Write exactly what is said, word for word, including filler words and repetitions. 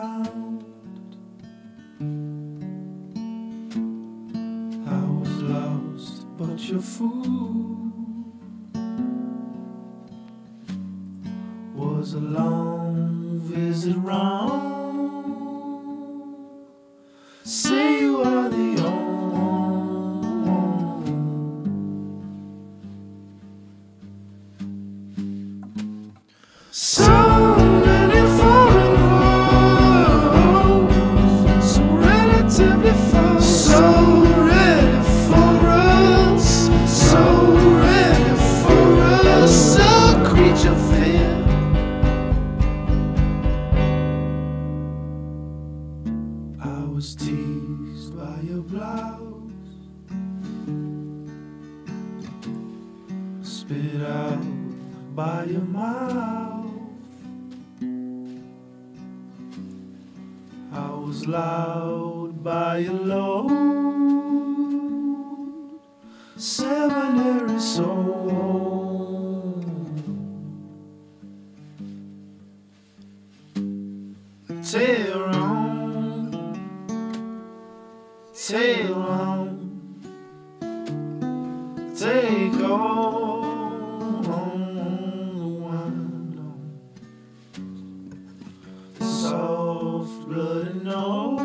found. I was lost, but your food was a long visit round. Say you are the only. So many foreign roads, so relatively far, so ready for us, so ready for us, so creature fear. I was teased by your blouse, spit out by your mouth. I was loud by your load, seminary soul. Tail on, tail on, take all the wind on, soft blood and nose.